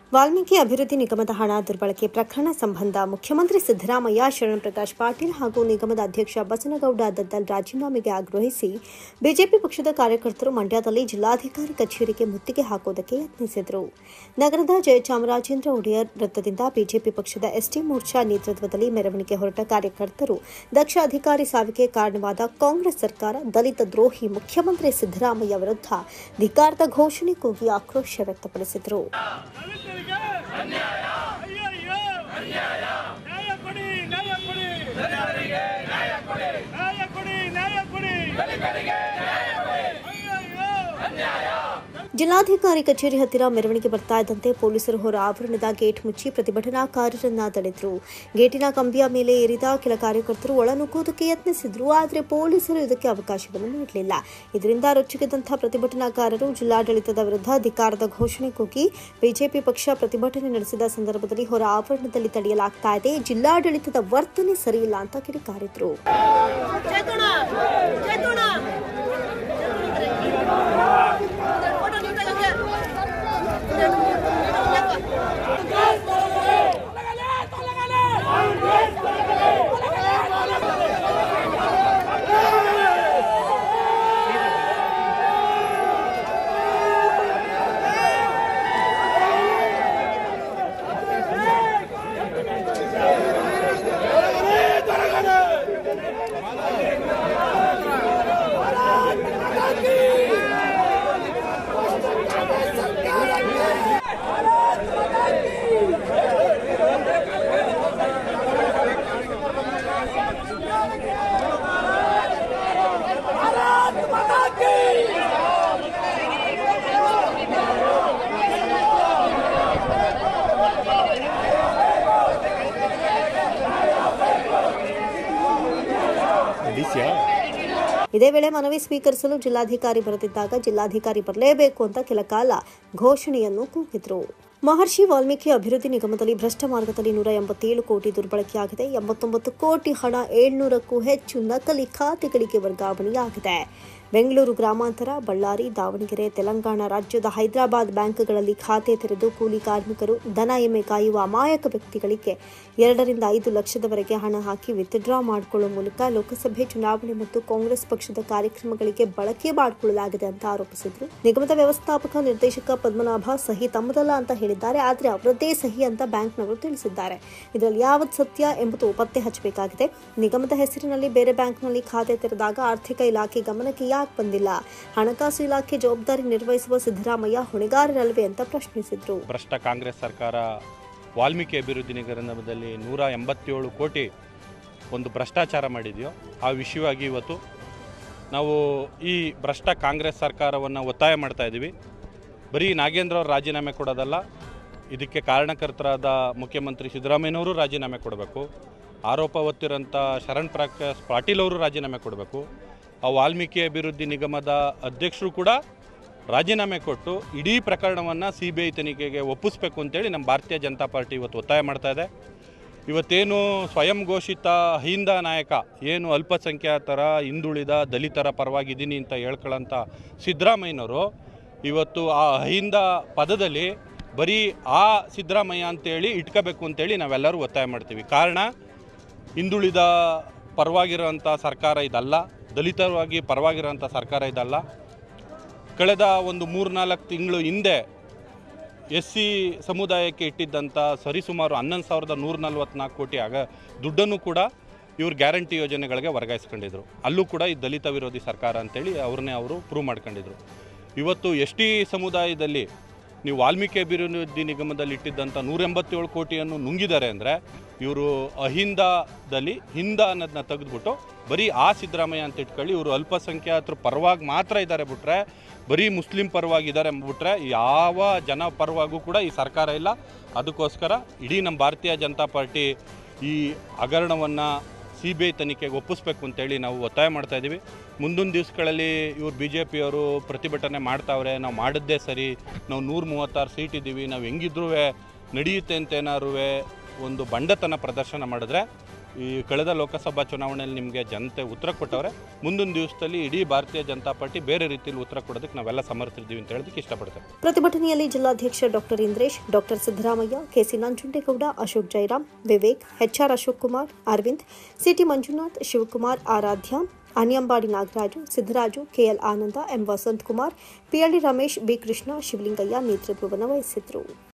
ವಾಲ್ಮೀಕಿ ಅಭಿವೃದ್ಧಿ ನಿಗಮದ ಹಣ ದುರ್ಬಳಕೆ ಪ್ರಕರಣ ಸಂಬಂಧ ಮುಖ್ಯಮಂತ್ರಿ ಸಿದ್ದರಾಮಯ್ಯ, ಶರಣ್ ಪ್ರಕಾಶ್ ಪಾಟೀಲ್ ಹಾಗೂ ನಿಗಮದ ಅಧ್ಯಕ್ಷ ಬಸನಗೌಡ ದದ್ದಲ್ ರಾಜೀನಾಮೆಗೆ ಆಗ್ರಹಿಸಿ ಬಿಜೆಪಿ ಪಕ್ಷದ ಕಾರ್ಯಕರ್ತರು ಮಂಡ್ಯದಲ್ಲಿ ಜಿಲ್ಲಾಧಿಕಾರಿ ಕಚೇರಿಗೆ ಮುತ್ತಿಗೆ ಹಾಕುವುದಕ್ಕೆ ಯತ್ನಿಸಿದರು. ನಗರದ ಜಯಚಾಮರಾಜೇಂದ್ರ ಒಡೆಯರ್ ವೃತ್ತದಿಂದ ಬಿಜೆಪಿ ಪಕ್ಷದ ಎಸ್ಟಿ ಮೋರ್ಚಾ ನೇತೃತ್ವದಲ್ಲಿ ಮೆರವಣಿಗೆ ಹೊರಟ ಕಾರ್ಯಕರ್ತರು ದಕ್ಷ ಅಧಿಕಾರಿ ಸಾವಿಗೆ ಕಾರಣವಾದ ಕಾಂಗ್ರೆಸ್ ಸರ್ಕಾರ ದಲಿತ ದ್ರೋಹಿ ಮುಖ್ಯಮಂತ್ರಿ ಸಿದ್ದರಾಮಯ್ಯ ವಿರುದ್ಧ ಧಿಕ್ಕಾರದ ಘೋಷಣೆ ಕೂಗಿ ಆಕ್ರೋಶ ವ್ಯಕ್ತಪಡಿಸಿದರು. ಜಿಲ್ಲಾಧಿಕಾರಿ ಕಚೇರಿ ಹತ್ತಿರ ಮೆರವಣಿಗೆ ಬರ್ತಾ ಇದ್ದಂತೆ ಪೊಲೀಸರು ಹೊರ ಆವರಣದ ಗೇಟ್ ಮುಚ್ಚಿ ಪ್ರತಿಭಟನಾಕಾರರನ್ನ ತಡೆದರು. ಗೇಟಿನ ಕಂಬಿಯ ಮೇಲೆ ಏರಿದ ಕೆಲ ಕಾರ್ಯಕರ್ತರು ಒಳನುಗ್ಗುವುದಕ್ಕೆ ಯತ್ನಿಸಿದ್ರು. ಆದರೆ ಪೊಲೀಸರು ಇದಕ್ಕೆ ಅವಕಾಶವನ್ನು ನೀಡಲಿಲ್ಲ. ಇದರಿಂದ ರೊಚ್ಚಿಗೆದ್ದಂತಹ ಪ್ರತಿಭಟನಾಕಾರರು ಜಿಲ್ಲಾಡಳಿತದ ವಿರುದ್ಧ ಧಿಕ್ಕಾರದ ಘೋಷಣೆ ಕೂಗಿ ಬಿಜೆಪಿ ಪಕ್ಷ ಪ್ರತಿಭಟನೆ ನಡೆಸಿದ ಸಂದರ್ಭದಲ್ಲಿ ಹೊರ ಆವರಣದಲ್ಲಿ ತಡೆಯಲಾಗ್ತಾ ಇದೆ, ಜಿಲ್ಲಾಡಳಿತದ ವರ್ತನೆ ಸರಿಯಿಲ್ಲ ಅಂತ ಕಿಡಿಕಾರಿದ್ರು. ಇದೇ ವೇಳೆ ಮನವಿ ಸ್ವೀಕರಿಸಲು ಜಿಲ್ಲಾಧಿಕಾರಿ ಬರೆದಿದ್ದಾಗ ಜಿಲ್ಲಾಧಿಕಾರಿ ಬರಲೇಬೇಕು ಅಂತ ಕೆಲ ಕಾಲ ಘೋಷಣೆಯನ್ನು ಕೂಗಿದ್ರು. ಮಹರ್ಷಿ ವಾಲ್ಮೀಕಿ ಅಭಿವೃದ್ಧಿ ನಿಗಮದಲ್ಲಿ ಭ್ರಷ್ಟ ಮಾರ್ಗದಲ್ಲಿ 187 ಕೋಟಿ ದುರ್ಬಳಕೆಯಾಗಿದೆ. 89 ಕೋಟಿ ಹಣ 700ಕ್ಕೂ ಹೆಚ್ಚು ನಕಲಿ ಖಾತೆಗಳಿಗೆ ವರ್ಗಾವಣೆಯಾಗಿದೆ. ಬೆಂಗಳೂರು ಗ್ರಾಮಾಂತರ, ಬಳ್ಳಾರಿ, ದಾವಣಗೆರೆ, ತೆಲಂಗಾಣ ರಾಜ್ಯದ ಹೈದರಾಬಾದ್ ಬ್ಯಾಂಕ್ಗಳಲ್ಲಿ ಖಾತೆ ತೆರೆದು ಕೂಲಿ ಕಾರ್ಮಿಕರು, ದನ ಎಮ್ಮೆ ಕಾಯುವ ಅಮಾಯಕ ವ್ಯಕ್ತಿಗಳಿಗೆ 2 ರಿಂದ 5 ಲಕ್ಷದವರೆಗೆ ಹಣ ಹಾಕಿ ವಿತ್ಡ್ರಾ ಮಾಡಿಕೊಳ್ಳುವ ಮೂಲಕ ಲೋಕಸಭೆ ಚುನಾವಣೆ ಮತ್ತು ಕಾಂಗ್ರೆಸ್ ಪಕ್ಷದ ಕಾರ್ಯಕ್ರಮಗಳಿಗೆ ಬಳಕೆ ಮಾಡಿಕೊಳ್ಳಲಾಗಿದೆ ಅಂತ ಆರೋಪಿಸಿದರು. ನಿಗಮದ ವ್ಯವಸ್ಥಾಪಕ ನಿರ್ದೇಶಕ ಪದ್ಮನಾಭ ಸಹಿ ತಮ್ಮದಲ್ಲ ಅಂತ ಹೇಳಿದ್ದಾರೆ. ಆದರೆ ಅವರದ್ದೇ ಸಹಿ ಅಂತ ಬ್ಯಾಂಕ್ನವರು ತಿಳಿಸಿದ್ದಾರೆ. ಇದರಲ್ಲಿ ಯಾವತ್ತು ಸತ್ಯ ಎಂಬುದು ಪತ್ತೆ ಹಚ್ಚಬೇಕಾಗಿದೆ. ನಿಗಮದ ಹೆಸರಿನಲ್ಲಿ ಬೇರೆ ಬ್ಯಾಂಕ್ನಲ್ಲಿ ಖಾತೆ ತೆರೆದಾಗ ಆರ್ಥಿಕ ಇಲಾಖೆ ಗಮನಕ್ಕೆ ಯಾಕೆ ಬಂದಿಲ್ಲ? ಹಣಕಾಸು ಇಲಾಖೆ ಜವಾಬ್ದಾರಿ ನಿರ್ವಹಿಸುವ ಸಿದ್ದರಾಮಯ್ಯ ಹೊಣೆಗಾರರಲ್ವೇ ಅಂತ ಪ್ರಶ್ನಿಸಿದ್ರು. ಭ್ರಷ್ಟ ಕಾಂಗ್ರೆಸ್ ಸರ್ಕಾರ ವಾಲ್ಮೀಕಿ ಅಭಿವೃದ್ಧಿ ನಿಗಮದಲ್ಲಿ 187 ಕೋಟಿ ಒಂದು ಭ್ರಷ್ಟಾಚಾರ ಮಾಡಿದೆಯೋ ಆ ವಿಷಯವಾಗಿ ಇವತ್ತು ನಾವು ಈ ಭ್ರಷ್ಟ ಕಾಂಗ್ರೆಸ್ ಸರ್ಕಾರವನ್ನು ಒತ್ತಾಯ ಮಾಡ್ತಾ ಇದ್ದೀವಿ. ಬರೀ ನಾಗೇಂದ್ರ ಅವರು ರಾಜೀನಾಮೆ ಕೊಡೋದಲ್ಲ, ಇದಕ್ಕೆ ಕಾರಣಕರ್ತರಾದ ಮುಖ್ಯಮಂತ್ರಿ ಸಿದ್ದರಾಮಯ್ಯನವರು ರಾಜೀನಾಮೆ ಕೊಡಬೇಕು. ಆರೋಪ ಹೊತ್ತಿರೋಂಥ ಶರಣ್ ಪ್ರಕಾಶ್ ಪಾಟೀಲ್ ಅವರು ರಾಜೀನಾಮೆ ಕೊಡಬೇಕು. ಆ ವಾಲ್ಮೀಕಿ ಅಭಿವೃದ್ಧಿ ನಿಗಮದ ಅಧ್ಯಕ್ಷರು ಕೂಡ ರಾಜೀನಾಮೆ ಕೊಟ್ಟು ಇಡೀ ಪ್ರಕರಣವನ್ನು CBI ತನಿಖೆಗೆ ಒಪ್ಪಿಸಬೇಕು ಅಂತೇಳಿ ನಮ್ಮ ಭಾರತೀಯ ಜನತಾ ಪಾರ್ಟಿ ಇವತ್ತು ಒತ್ತಾಯ ಮಾಡ್ತಾ ಇದೆ. ಇವತ್ತೇನು ಸ್ವಯಂ ಘೋಷಿತ ಅಹಿಂದ ನಾಯಕ, ಏನು ಅಲ್ಪಸಂಖ್ಯಾತರ, ಹಿಂದುಳಿದ, ದಲಿತರ ಪರವಾಗಿದ್ದೀನಿ ಅಂತ ಹೇಳ್ಕೊಳ್ಳೋಂಥ ಸಿದ್ದರಾಮಯ್ಯನವರು ಇವತ್ತು ಆ ಅಹಿಂದ ಪದದಲ್ಲಿ ಬರೀ ಆ ಸಿದ್ದರಾಮಯ್ಯ ಅಂತೇಳಿ ಇಟ್ಕೋಬೇಕು ಅಂತೇಳಿ ನಾವೆಲ್ಲರೂ ಒತ್ತಾಯ ಮಾಡ್ತೀವಿ. ಕಾರಣ, ಹಿಂದುಳಿದ ಪರವಾಗಿರೋಂಥ ಸರ್ಕಾರ ಇದಲ್ಲ, ದಲಿತವಾಗಿ ಪರವಾಗಿರೋಂಥ ಸರ್ಕಾರ ಇದಲ್ಲ. ಕಳೆದ ಒಂದು 3-4 ತಿಂಗಳು ಹಿಂದೆ SC ಸಮುದಾಯಕ್ಕೆ ಇಟ್ಟಿದ್ದಂಥ ಸರಿಸುಮಾರು 11,144 ಕೋಟಿ ದುಡ್ಡನ್ನು ಕೂಡ ಇವರು ಗ್ಯಾರಂಟಿ ಯೋಜನೆಗಳಿಗೆ ವರ್ಗಾಯಿಸ್ಕೊಂಡಿದ್ರು. ಅಲ್ಲೂ ಕೂಡ ಈ ದಲಿತ ವಿರೋಧಿ ಸರ್ಕಾರ ಅಂತೇಳಿ ಅವ್ರನ್ನೇ ಅವರು ಪ್ರೂವ್ ಮಾಡ್ಕೊಂಡಿದ್ರು. ಇವತ್ತು ST ಸಮುದಾಯದಲ್ಲಿ ನೀವು ವಾಲ್ಮೀಕಿ ಅಭಿವೃದ್ಧಿ ನಿಗಮದಲ್ಲಿ ಇಟ್ಟಿದ್ದಂಥ 187 ಕೋಟಿಯನ್ನು ನುಂಗಿದ್ದಾರೆ ಅಂದರೆ ಇವರು ಅಹಿಂದದಲ್ಲಿ ಹಿಂದ ಅನ್ನೋದನ್ನ ತೆಗೆದುಬಿಟ್ಟು ಬರೀ ಆ ಸಿದ್ದರಾಮಯ್ಯ ಅಂತ ಇಟ್ಕೊಳ್ಳಿ, ಇವರು ಅಲ್ಪಸಂಖ್ಯಾತರ ಪರವಾಗಿ ಮಾತ್ರ ಇದ್ದಾರೆ ಬಿಟ್ರೆ, ಬರೀ ಮುಸ್ಲಿಂ ಪರವಾಗಿದ್ದಾರೆ ಬಿಟ್ರೆ ಯಾವ ಜನ ಪರವಾಗೂ ಕೂಡ ಈ ಸರ್ಕಾರ ಇಲ್ಲ. ಅದಕ್ಕೋಸ್ಕರ ಇಡೀ ನಮ್ಮ ಭಾರತೀಯ ಜನತಾ ಪಾರ್ಟಿ ಈ ಹಗರಣವನ್ನು CBI ತನಿಖೆಗೆ ಒಪ್ಪಿಸ್ಬೇಕು ಅಂತೇಳಿ ನಾವು ಒತ್ತಾಯ ಮಾಡ್ತಾ ಇದ್ದೀವಿ. ಮುಂದಿನ ದಿವಸಗಳಲ್ಲಿ ಇವರು BJPಯವರು ಪ್ರತಿಭಟನೆ ಮಾಡ್ತಾವ್ರೆ, ನಾವು ಮಾಡಿದ್ದೇ ಸರಿ, ನಾವು 136 ಸೀಟ್ ಇದ್ದೀವಿ, ನಾವು ಹೆಂಗಿದ್ರೂ ನಡೆಯುತ್ತೆ ಅಂತ ಏನಾದ್ರು ಒಂದು ಬಂಡತನ ಪ್ರದರ್ಶನ ಮಾಡಿದ್ರೆ ಈ ಕಳೆದ ಲೋಕಸಭಾ ಚುನಾವಣೆಯಲ್ಲಿ ನಿಮಗೆ ಜನತೆ ಉತ್ತರ ಕೊಟ್ಟವ್ರೆ. ಮುಂದಿನ ದಿವಸದಲ್ಲಿ ಇಡೀ ಭಾರತೀಯ ಜನತಾ ಪಾರ್ಟಿ ಬೇರೆ ರೀತಿಯಲ್ಲಿ ಉತ್ತರ ಕೊಡೋದಕ್ಕೆ ನಾವೆಲ್ಲ ಸಮರ್ಥರಿದ್ದೀವಿ ಅಂತ ಹೇಳೋದಕ್ಕೆ ಇಷ್ಟಪಡ್ತೇವೆ. ಪ್ರತಿಭಟನೆಯಲ್ಲಿ ಜಿಲ್ಲಾಧ್ಯಕ್ಷ doctor Indresh, doctor Siddaramaiah, KC Nanjundegowda, Ashok Jairam, Vivek, HR Ashok Kumar, Arvind, CT Manjunath, Shivakumar, Aradhya, Aniyambadi Nagaraju, Siddaraju, KL Ananda, M Vasanth Kumar, PLD Ramesh, B Krishna, Shivalingaiah ನೇತೃತ್ವವನ್ನು ವಹಿಸಿದ್ರು.